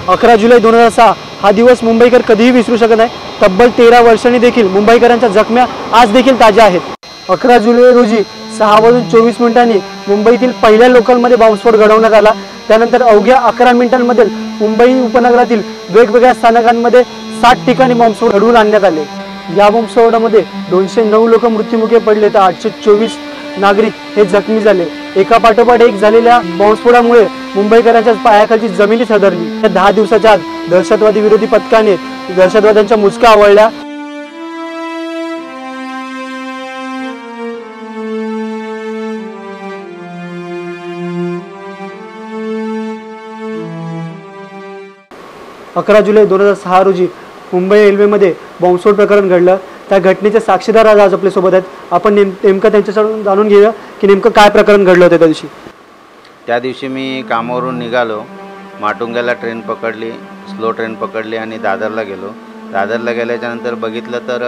11 जुलै 2006 हा दिवस मुंबईकर कधीही विसरू शकत नाही। तब्बल 13 वर्षांनी देखील मुंबईकरांच्या जखम्या आज देखील ताज्या आहेत। 11 जुलै रोजी 6:24 मुंबईतील पहिल्या लोकलमध्ये बॉम्बस्फोट घडवण्यात आला। त्यानंतर अवघ्या 11 मिनिटांमध्ये मुंबई उपनगरातील वेगवेगळ्या स्थानकांमध्ये 60 ठिकाणी बॉम्बस्फोट घडवून आणण्यात आले। या बॉम्बस्फोटामध्ये 209 लोक मृत्युमुखी पडले तर 824 नागरिक हे जखमी झाले। एका पाठोपाठ एक झालेल्या बॉम्बस्फोटामुळे मुंबईकरांच्या पायाखालची जमीनच हादरली। 10 दिवसाच्या आत दहशतवादी विरोधी पथकाने दहशतवाद्यांच्या मुसक्या आवळल्या। अकरा जुलै 2006 रोजी मुंबई रेल्वेमध्ये बॉम्बस्फोट प्रकरण घडलं। त्या घटनेचे साक्षीदार आज आपल्या सोबत आहेत। आपण नेमकं त्यांच्याकडून जाणून घेऊया की नेमकं काय प्रकरण घडलं होतं त्या दिवशी। त्या दिवशी मी कामावरून निघालो, माटुंग्याला ट्रेन पकडली, स्लो ट्रेन पकडली आणि दादरला गेलो। दादरला गेल्याच्यानंतर बघितलं तर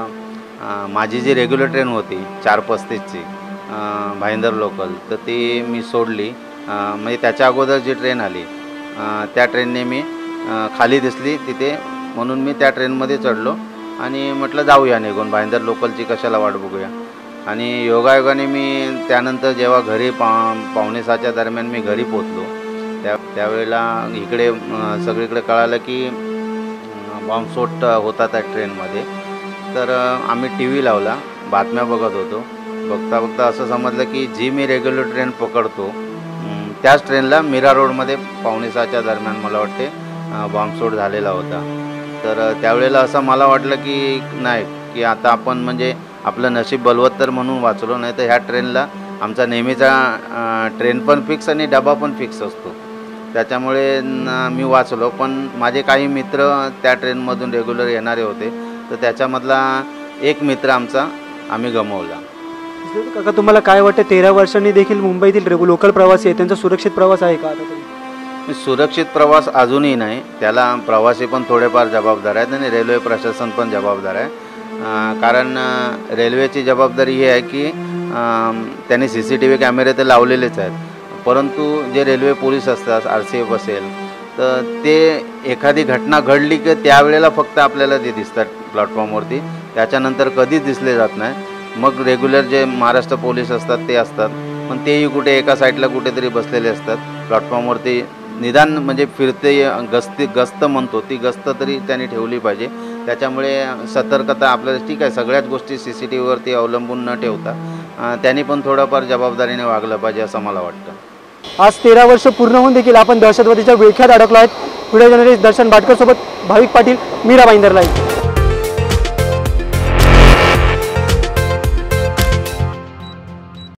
माझी जी रेग्युलर ट्रेन होती 4:35ची भाईंदर लोकल, तर ती मी सोडली। म्हणजे त्याच्या अगोदर जी ट्रेन आली त्या ट्रेनने मी खाली दिसली तिथे, म्हणून मी त्या ट्रेनमध्ये चढलो आणि म्हटलं जाऊया निघून, भाईंदर लोकलची कशाला वाट बघूया। आणि योगायोगाने मी त्यानंतर जेव्हा घरी 5:45च्या दरम्यान मी घरी पोचलो, त्यावेळेला इकडे सगळीकडे कळालं की बॉम्बस्फोट होता त्या ट्रेनमध्ये। तर आम्ही टी व्ही लावला, बातम्या बघत होतो। बघता बघता असं समजलं की जी मी रेग्युलर ट्रेन पकडतो त्याच ट्रेनला मीरा रोडमध्ये 5:45च्या दरम्यान मला वाटते बॉम्बस्फोट झालेला होता। तर त्यावेळेला असं मला वाटलं की नाही की आता आपण म्हणजे आपलं नशीब बलवत्तर म्हणून वाचलो, नाही तर ह्या ट्रेनला आमचा नेहमीचा ट्रेन पण फिक्स आणि डबा पण फिक्स असतो, त्याच्यामुळे मी वाचलो। पण माझे काही मित्र त्या ट्रेनमधून रेग्युलर येणारे होते, तर त्याच्यामधला एक मित्र आमचा आम्ही गमावला। काका, तुम्हाला काय वाटतं 13 वर्षांनी देखील मुंबईतील लोकल प्रवासी आहेत त्यांचा सुरक्षित प्रवास आहे का आता तरी? सुरक्षित प्रवास अजूनही नाही, त्याला प्रवासी पण थोडेफार जबाबदार आहेत आणि रेल्वे प्रशासन पण जबाबदार आहे। कारण रेल्वेची जबाबदारी ही आहे की त्यांनी CCTV कॅमेरे तर लावलेलेच आहेत, परंतु जे रेल्वे पोलीस असतात, RCF असेल, तर ते एखादी घटना घडली की त्यावेळेला फक्त आपल्याला ते दिसतात प्लॅटफॉर्मवरती, त्याच्यानंतर कधीच दिसले जात नाही। मग रेग्युलर जे महाराष्ट्र पोलीस असतात ते असतात, पण तेही कुठे एका साईडला कुठेतरी बसलेले असतात प्लॅटफॉर्मवरती। निदान म्हणजे फिरते गस्त म्हणतो ती गस्त तरी त्यांनी ठेवली पाहिजे। त्याच्यामुळे सतर्कता आपल्याला ठीक आहे, सगळ्याच गोष्टी CCTVवरती अवलंबून न ठेवता त्यांनी पण थोडंफार जबाबदारीने वागलं पाहिजे असं मला वाटतं। आज 13 वर्ष पूर्ण होऊन देखील आपण दहशतवादीच्या विळख्यात अडकलो आहेत। पुढे जनरेश दर्शन भाटकर सोबत भाविक पाटील, मीरा भाईंदर लाईव्ह।